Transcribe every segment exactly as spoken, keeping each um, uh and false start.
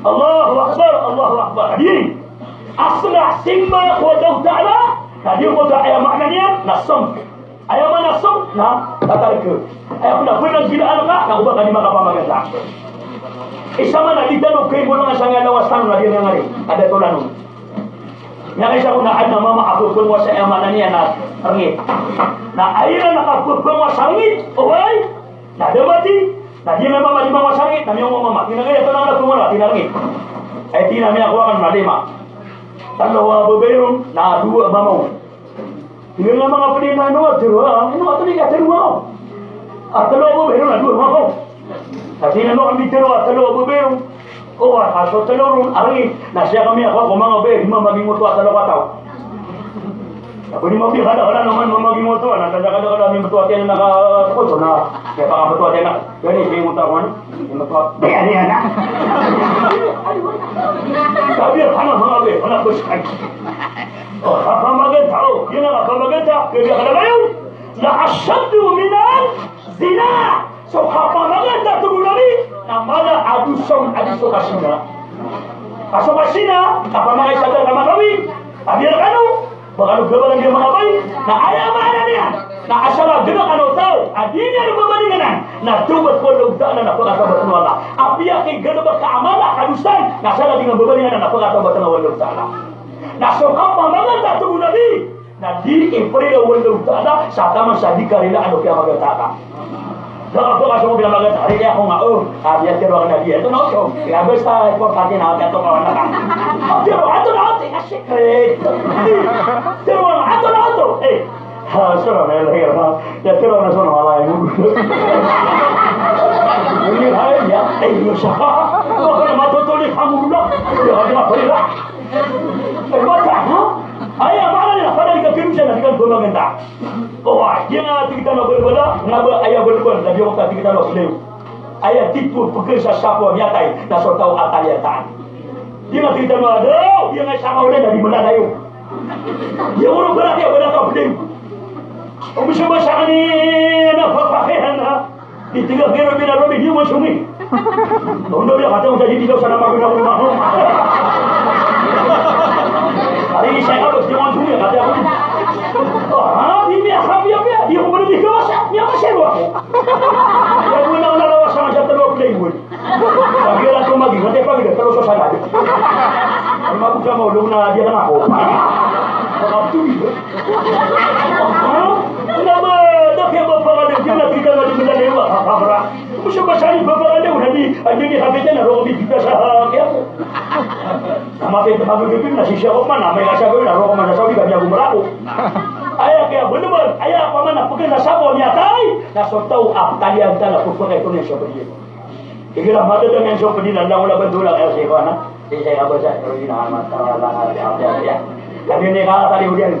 Allahu Akbar, Allahu Akbar. Hadirin, asla simma wa ta'ala. Tadi ko dah ayat maknanya nasam. Ayat mana nasam? Nah, kata ke. Ayat pula benar gila anak nak ubah kali maka apa kata. Isama nak ditano ke golongan sangat lawasan lah dia yang hari. Ada tolanu. Yang isa una ada mama aku pun wasa ayat maknanya nak rengit. Nah, akhirnya nak aku pun wasa rengit. Oi. Nah, dia mati. Nah, dia memang mati mama sangit, namanya mama. Tidak ada tolong ada kumala, tidak rengit. Eh, tidak namanya aku akan malema. Kalau wa beberum, nah dua mamau. Dia nama apa dia nano terus, ini atau dia terus mau. Atau lo beberum nah dua mamau. Tapi nama kami terus atau lo beberum. Oh, asal terus arang. Nah, saya kami aku aku mau be, lima bagi motor atau lo tahu. Aku ni mau biar ada orang nama mama bagi motor, nak ada ada ada ni betul hati nak apa tu nak, siapa yang betul hati nak, jadi saya motor mana, ni betul, dia ni anak. Tapi mana mana be, mana bersekat. Oh, apa magen tahu, dia nak apa magen tahu, dia kata bayu, la asyaddu minal zina. So apa magen tak tu lagi, namanya adu som adu sokasina. Asokasina, apa magen sadar nama kami, tapi ada kanu. Bakal gabalan dia mengapai, nah ayah mana dia? Nah asal dia kalau tahu, adinya ada perbandingan. Nah coba kalau tak nak apa kata betul Allah. Apa yang kita berbuat amalan kadusan, nah asal dengan perbandingan apa kata betul Allah Taala. Nah sokap amalan tak tahu nabi. Nah di imperi Allah Taala sama sadi karila anu kia maga Taala. Dah apa kasih bilang maga hari dia aku ngau, ah dia terus nabi itu nak cok. Ya besar ekor tadi nak jatuh kawan nak. Dia itu nak asyik keren. Terus atau atau eh ha suruh nak lagi lah ya terus nak suruh malah yang ini hai ya eh siapa kau kena mata tulis kamu dulu dia ada apa dia eh macam ha ayah mana ni pada kita kimsen nak kita golongan tak oh dia nak kita nak berbeda nak ayah berbeda tapi waktu kita nak selalu ayah tipu pekerja siapa nyatai nak so tahu atal ya tak dia nak kita nak ada dia nak sama orang dari mana ayo dia orang berat dia berat kau beli oh bisa bahasa ni nak pakai na di tiga kira bila robi dia macam ni untuk dia kata macam jadi sana makan aku mahu hari ini saya harus dia macam ni kata aku ah ini apa dia dia dia boleh dikawasi dia masih luar dia guna guna lawas sama satu dua play pun tapi lah tu magi nanti apa kita terus sana Lima aku sama ulung na dia nak aku. Apa tu dia? Kenapa? Dah kaya bapa ada dia nak kita nak dimana lewa? Apa berat? Macam macam ni bapa ada udah di ada di habisnya nak robi kita sah kaya. Nama tu bagus tu pun nasi siapa mana? Mereka siapa pun nak robi mana sahaja kami aku merapu. Ayah kaya benar, ayah apa mana? Bukan nak siapa nyatai? Nak so tahu apa kalian tak nak pukul itu ni siapa dia? Kira mata dengan siapa dia nak ulah betul lah saya kawan. Saya apa saja kalau ini amat Allah Allah ya. Kami ni kalau tadi hujan.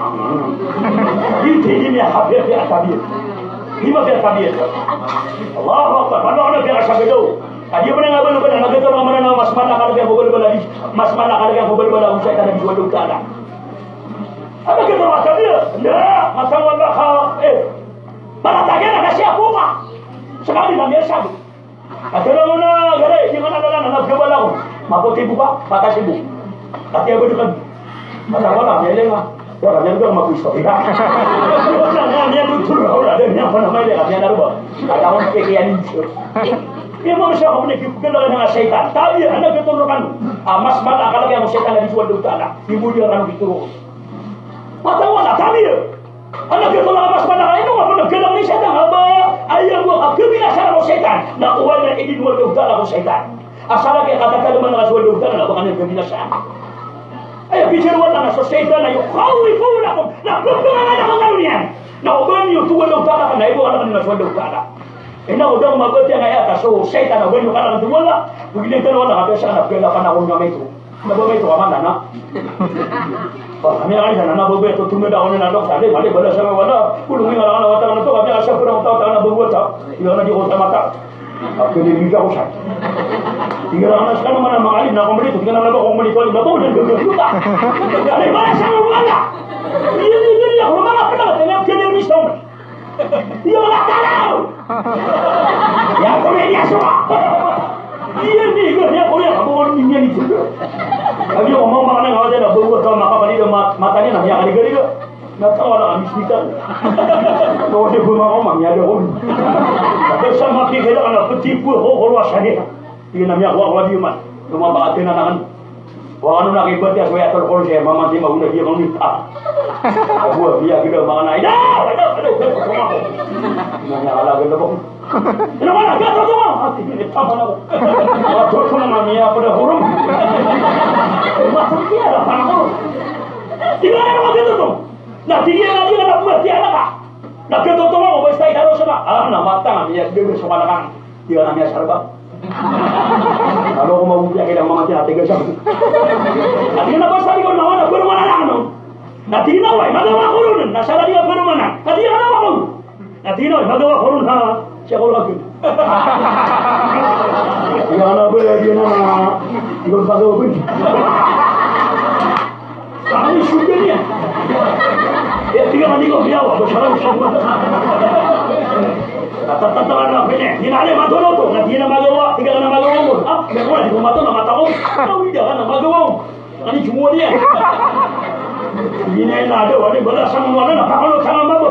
Ini ini habis dia habis. Lima dia habis. Allahu Akbar. Mana orang dia habis tu? Tadi pernah ngabul pernah nak kita mana nama mas mana kalau dia ngabul bola di mas mana kalau dia ngabul bola usai tadi dua dua tak. Apa kita macam dia? Ya, macam Allah kau eh. Mana tak kena kasih aku mah. Sekali dah biasa. Akhirnya mana gare jangan ada lah nak ngabul bola. Mampu tibu pak, patah tibu. Tapi apa tu kan? Macam mana? Dia lengah. Dia orang yang tu mampu istri. Orang yang betul orang ada yang apa namanya dia ada apa? Ada orang pekian itu. Dia mau siapa pun ikut dengan dengan syaitan. Tapi anda betul kan? Mas mana kalau yang syaitan ada dijual duta ada. Ibu dia kan begitu. Macam mana? Tapi anda betul dengan mas mana? Ini apa nak kelam ni syaitan? Apa? Ayah gua kebiasaan syaitan. Nak uangnya ini dua duta lah syaitan. Asal kita katakan dengan rasul dokter nak bukan yang kebinasaan. Ayah bicara dengan rasul syaitan ayo khawifunakum. Nak berperang ada mengawnian. Nak uban yo tu dokter nak naik bukan dengan rasul dokter ada. Ina udah magot yang ayat rasul syaitan uban yo kana tu wala. Begini kan wala habis sana bela kana unga itu. Nak bawa itu aman nak. Oh, kami ada sana nak bawa itu tunggu dah orang nak dokter ada balik bala sama wala. Kulungi orang orang orang tu kami asal kurang tahu tahu nak bawa tak. Ia nak diurus mata. Aku ni juga usah. Tiga anak sekarang mana mengalir nak membeli tu, tiga anak orang membeli tu, berapa dan berapa juta. Ada mana sama mana? Ini ini dia orang mana pernah tengok kena mistom. Dia nak tahu. Ya kau ni dia semua. Iya nih, gue dia kuliah kamu mau tinggal di situ. Lagi ngomong makanya nggak ada bawa sama maka pada dia matanya nah yang kali-kali dia nggak tahu ada habis nikah. Kalau dia pun ngomong ya ada orang. Tapi sama kita kalau ketipu kalau asalnya, dia namanya gua gua dia mah, cuma bahatin anak. Wah, anu nak ikut ya saya atur kalau saya mama dia mau dia mau nikah. Gua dia kita mana ida, ada ada semua. Nanya ala gitu kok. Kenapa nak jatuh semua? Hati ini sama nak. Jatuh semua namanya pada huruf. Masuk dia ada mana huruf? Tiga orang gitu tuh. Nah tiga lagi ada buat dia nak. Nak gitu tuh mau bestai harus sama. Ah nama tang dia dia bersama kan. Dia namanya Sarba. Kalau mau punya kita mama tiada tiga jam. Nanti kenapa saya kau nama nak berumah anak no? Nanti kenapa? Maka awak kurun. Nak salah dia berumah anak. Nanti kenapa kau? Nanti kenapa? Maka awak kurun ha. Siapa lagi? Dia anak berlagi nama. Ikut pakai apa? Kami sudah ni. Ya tiga mandi kau biar awak bersalam semua. Tata-tata anak ini, ini ada matoro tu, nanti nak magawa, tiga nak magawa pun, ah, mereka ni rumah tu nak matau, tahu dia kan nak magawa, ini cuma dia. Ini nak ada, ini belas sama mana nak pakai tangan apa?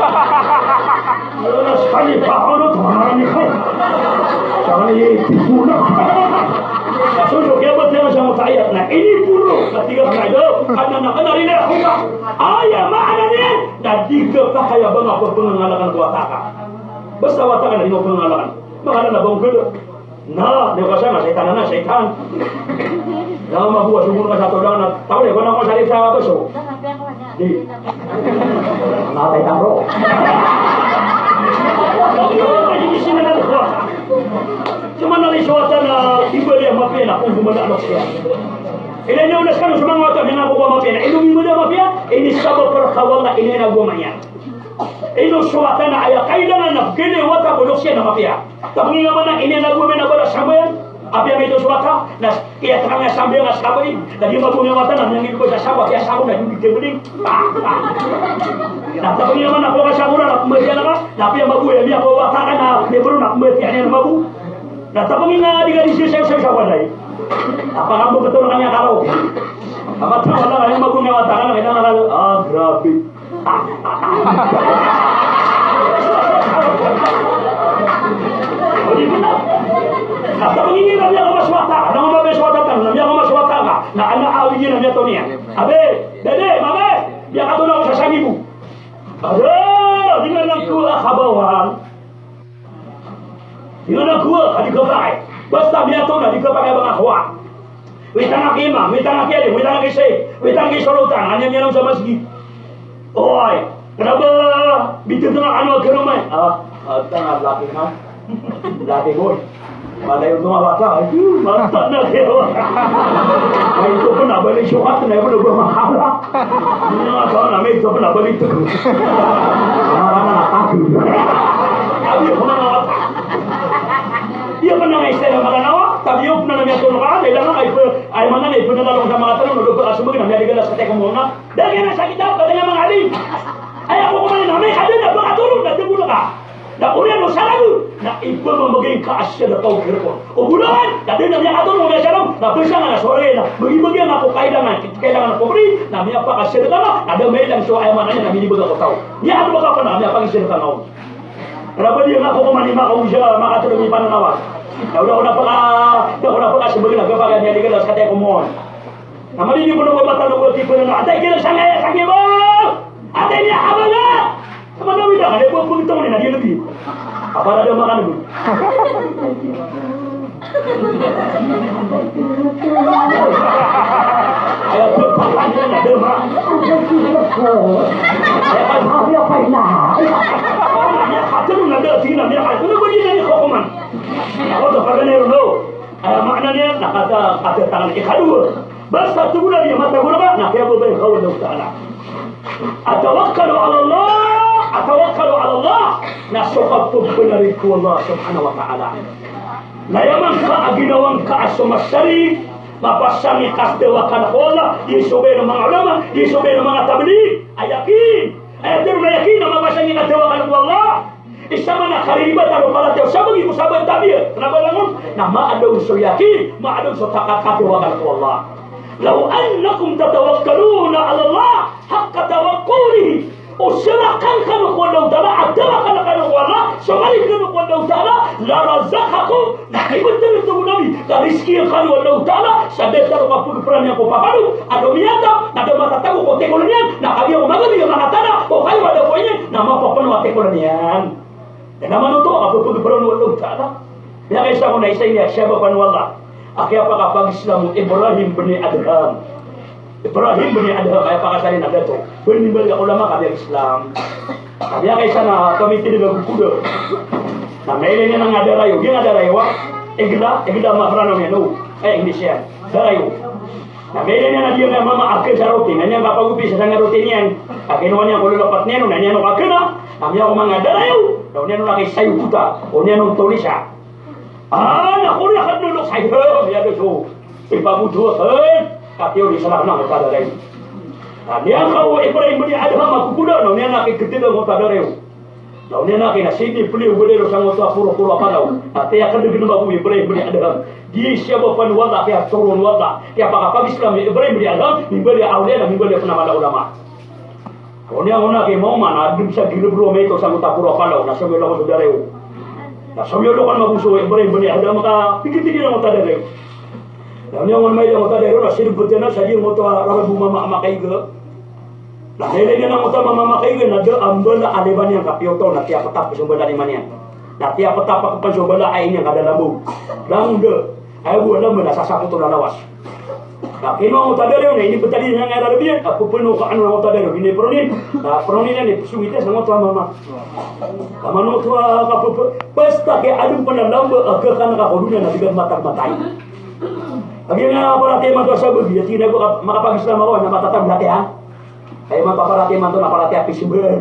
Belas sekali pakai tu mana ni kau? Jangan ini tipu nak. So so dia bertanya sama saya, nah ini puluh, ketiga kali, karena nak kenal ini aku, ayah mana ni? Dan tiga kaya bangga pengenalakan kuat takak. Basta watakan na inong pangalakan. Makala na bang kulo. Na, di ko kasama, saitan na na, saitan. Na mabuha, sumuro ka sa tulang na, tao na, kung ako salip sa baso. Di. Nakatay taro. Hindi sinanal ko. Cuma nalisuatan na iba niya mapena kung gumalalo siya. Ilan niya unas ka nung sumangot ang hinakuha mapena. Ilumi mo niya mapena, inisabo perkawal na ininagwa niya. Ino suwatan na ayah kailangan na gini wata bulok siya na mapia. Tapi nga mana ini na gumi na bala sambayan. Apia may ito suwata na kaya terang nga sambayan nga sabay. Dagi mabunya wata na yang ibu sa sabay kaya sabay na yung bigyan na tapi nga mana ko ka sabura na kumatiya na ka. Tapi ang mabuya miya ko wata ka na nebro na kumatiya niya na mabu. Na tapi nga di ka di siya sa sabay na apakah mo betul kanya karaw? Amat na wala nga yung mabunya wata ka na kailangan na ah grabe. Nah, tapi ini namanya kamu swasta, nama babe swasta kan, namanya kamu swasta kan. Nah, anak awiji namanya Tonia. Abe, dede, mame, dia kata nak usah sang ibu. Aduh, di mana gua kabawan? Di mana gua kadi kepai? Basta dia tu nak dikepakai bang akhwat. Witang akima, witang akeli, witang akise, witang kisolutan, hanya nyanong sama segi. Oi, kenapa bikin tengah anu ke rumah? Ah, tengah laki mah, laki boy. Malay untuk awak itu mata nak kewa. Itu pun nak beli syuhat, nak beli bermahal. Ini apa nama itu pun nak beli tu. Mana nak aku? Abi mana awak? Dia pernah istilah makan awak, tapi dia pernah namanya tu orang. Dia dah nak ay mana ni pernah dalam sama kata nak duduk asal begini namanya dia dah setek ngomongna. Dah kena sakit apa katanya mengalim. Ayah aku kemana namanya ada dah buat turun dah tunggu dah. Dah kemudian lu salah tu. Nak ibu membagi kasih dah tahu kira pun. Oh bulan, dah dia namanya atur mau biasa dah besar nak sore dah. Bagi-bagi aku kaidan nak kaidan aku beri. Namanya apa kasih dah lah. Ada medan so ayah mananya namanya bagi aku tahu. Dia ada apa namanya apa kasih dah tahu. Kenapa dia ngaku kemana mak kau usia mak atur demi panen awak. Dah udah udah pernah, dah udah pernah sebegini nak kepakai dia dia kata aku mohon. Nama dia pun nak batal nak tipe nak. Ada kira sangat sangat bang. Ada ni apa nak? Sama dah bilang ada pun pun tahu ni nak dia lebih. Apa ada makan dulu? Ayah tu pakai dia nak demam. Ayah apa dia pernah? Ayah kata tu nak dia sini dia kata tu begini ni hukuman. Kalau tu pakai ni dulu. Ayah maknanya nak kata kata tangan ikhlas dua. Bas satu bulan dia mata guna nak dia berbalik kau Allah Taala. Atawakkalu ala Allah, atawakkalu ala Allah. Nasukab benariku Allah Subhanahu wa Taala. Na yaman ka aginawan ka asumasari, mapasami kas dewakan Allah, disobey ng mga ulama, disobey ng mga tabligh. Ayakin, ayatin na yakin na mapasami ka dewakan Allah. Isama na karibata ro pala teo sabagi ko sabay tabi. Kenapa langon? Nama ada usul yakin, ma ada usul takakati wa Allah. Lau annakum tatawakkaluna 'ala Allah haqqa tawakkulihi. Usyarakan kana ko Allah Ta'ala, adala kana kana ko Allah, sabali kana ko Allah Ta'ala, la razaqakum. Nah, betul itu Nabi. Rizki kana Allah Ta'ala, sadar taro kapul peran yang ko paparu, ado miata, ado mata tahu ko tekolonian, nah kami ko magabi yung mga tana, ko kayo ada poinnya, nama papan wa tekolonian. Dan nama nuto kapul peran Allah Ta'ala. Ya kaisa ko na isa ini siapa pan wallah. Akhirnya apakah bagi Islam Ibrahim bin Adham? Ibrahim bin Adham ay pakasalin na dato. Benimbal ka ulama ka Islam. Kaya kay sana komite de gukudo. Na mele niya nang ada rayo, dia ada rayo. Egla, egla mahrano niya no. Eh English yan. Rayo. Na mele niya na dia na mama akil sa roti, na niya kapagupi sa sanga roti niyan. Akino niya ko lolopat niya no, na niya no kakena. Na niya ko mga darayo. Daw niya no laki sayo kuta, o niya no tolisa. Ah, naku na kan dulu sayo. Ya do. Ipabudo hen. Katio di sana nang pada lain. Nah, dia kau Ibrahim bin Adham aku kuda, no dia nak gede dah ngota dareu. Lau dia nak na sini beliau beliau sang ngota pura-pura palau. Tapi akan dengan babu Ibrahim bin Adham. Dia siapa pan wala dia turun wala. Dia pakak Islam Ibrahim bin Adham, mibali aulia dan mibali penama ulama. Kau ni orang ke mau mana ada bisa dilebro meto sang ngota pura palau, na sambil lawan dareu. Na sambil lawan mabuso Ibrahim bin Adham maka pikir-pikir ngota dareu. Dan yang orang yang mata daerah nasib berjana saja mata rabu mama makai ke. Nah hele dia nak mata mama makai ke nada ambal aleban yang kapio tau nak tiap petap pesumbala di mana. Nak tiap petap apa pesumbala airnya kada lambu. Lang de, air buat lambu dah sasak tu dah lawas. Nah kino mata daerah ni ini betadi yang ada lebih. Aku penuh ke anu mata daerah ini peronin. Nah peronin ni sumite sama tu mama. Kamano tu apa pesta ke adum pernah lambu ke kan kahudunya nak tiga mata matai. Akhirnya apa rati mantu sabu dia tidak buka maka pagi Islam awak nama tatap berarti ha. Kayak mantu apa rati mantu apa rati api seben.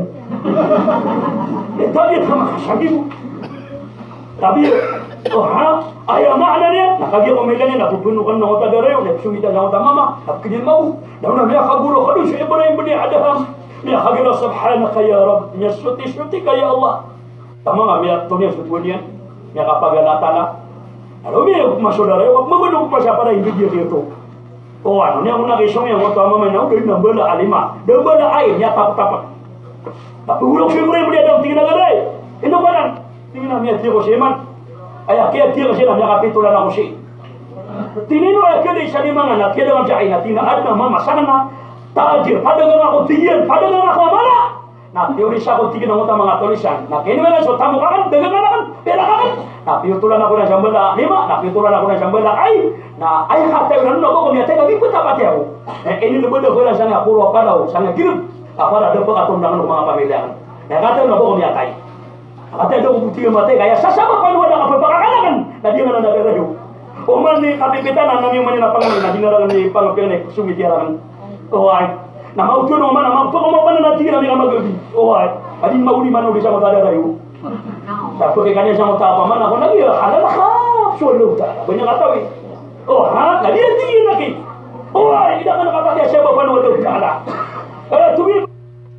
Itu dia sama sabu. Tapi oh ha ayah maknanya nak dia omeganya nak punukan nak otak dareu nak suwita nak otak mama nak kejin mau. Dan nak dia kabur kadu si Ibrahim bin Adham. Ya hagira subhanaka ya Rabb ya suti sutika ya Allah. Tama ngamia tunia sutunia ya kapagana tanah. Kalau dia masuk darah, membentuk masa pada hidup dia itu. Oh, anu ni aku nak isong yang waktu ama mana udah nambah lah alima, nambah lah air, ya tap tap. Tapi ulang Ibrahim dia dalam tinggal negara, itu barang tinggal ni dia koseman, ayah kia dia koseman yang kapitulan aku sih. Tini nu ayah kia di sana mana, kia dalam jahina, tinggal ada mama sana, tajir, pada dengan aku tinggal, pada dengan aku mana. Nah, teori aku tinggal dengan utama tulisan. Nah, ini mana so tamu kan, dengan kan, bela kan. Nah, piutulan aku na sambala lima, nah piutulan aku na sambala ay. Nah, ay kata ulan ako kung yate kami pun tapat ako. Eh, ini lebih dah kau sana pura palau, sana kirim. Apa ada apa atom dengan mga pamilya. Nah, kata ulan ako kung yate. Kata itu bukti mate kaya sasama pa wala ka pagkakalakan. Na di man na darayo. O man ni kapipitan ang nami man na pangalan na dinaran ni pangapian ni sumitiran. O ay. Na mauto no man na mauto mo man na tira ni magabi. O ay. Adin mauli man uli sa mga darayo. Tapi kanya sama tak apa mana aku lagi ada lah solo tak banyak kata ni. Oh ha, tadi dia tinggi lagi. Oh, kita kan apa dia siapa pun waktu kalah. Eh tu ni.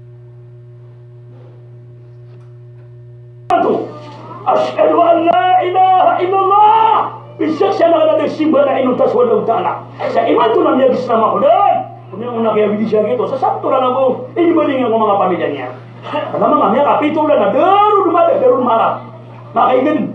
Asyhadu an la ilaha illallah. Bisaksana ada simbol inu tasawuf taala. Saya iman tu namanya Islam dan punya nak yang bisa gitu. Sesatu lah aku. Ini banding aku mga pamilyanya. Karena mengamnya kapitulan na darun marah, darun marah. Makaigan.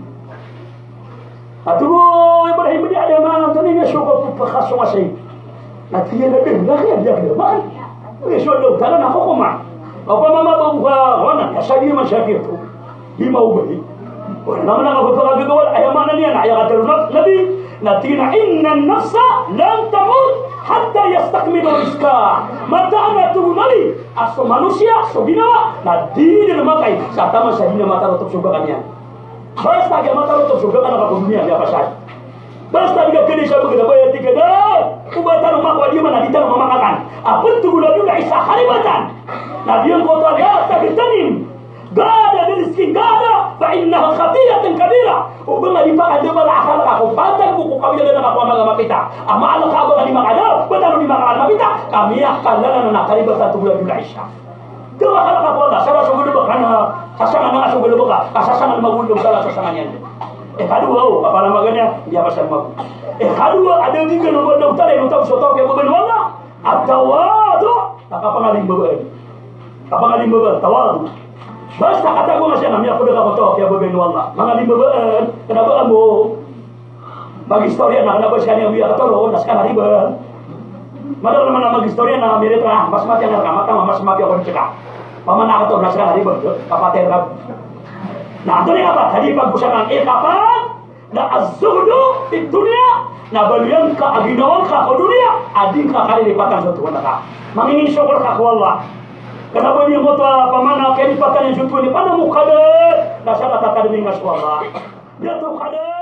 Atulo Ibrahim ni ada mana tadi ni syukur pakhaso masih. Nanti dia lebih lagi dia firman. Yesus Allah Taala nak hukum. Apa mama bawa wana asali masyakir tu. Lima ubah. Nama nama betul betul ayat mana ni ayat kata Nabi. Nanti na inna nafsa lam tamut hatta yastakmilu rizqa. Mata ana tu nali aso manusia so binawa na di dia makai sata masa dia mata rotok subakannya. Basta dia mata rotok subakan apa dunia dia pasal. Basta dia kini saya begitu bayar tiga dah. Ubatan rumah dia mana kita rumah makan. Apa tu gula juga isa haribatan. Nabi yang kota dia tak ditanim. Gak ada rezeki, gak ada. Fa'innaha khati'atun kabira. Ubang di pak ada bala akal aku batang buku kami ada nak apa agama kita. Ama Allah ka bala di makada, betul di makada kita. Kami akan lana nak kali satu bulan juga Isya. Dua kali apa Allah, saya sudah berkana Sasangan nga sugal ka, kasasangan magulong sa sasangan yan. Eh kadua oh, apa nama ganya? Dia pasal mau. Eh kadua ada juga nomor dokter yang tahu soto kayak beban wala. Atawadu, tak apa ngaling beban. Apa ngaling beban? Tawadu. Basta kata gua masih namanya aku dekat soto kayak beban wala. Ngaling beban, kenapa kamu? Bagi historia nak kenapa sih yang biar tolong, nak sekarang ribet. Madal nama nama historia nama mirip lah, mas mati yang ramah, mas mati yang bercakap. Paman nak tahu nak sekarang ribet, kapater rab. Nah, itu apa? Tadi bagusan eh kapan? Na az-zuhdu di dunia, na balian ka aginawan ka ke dunia, ading ka kali lipatan satu ka. Mangingin syukur ka ku Allah. Kenapa dia moto pamana kaya lipatan yang satu ni? Pada muka deh. Nasa kata-kata dengan Allah. Dia tuh kada.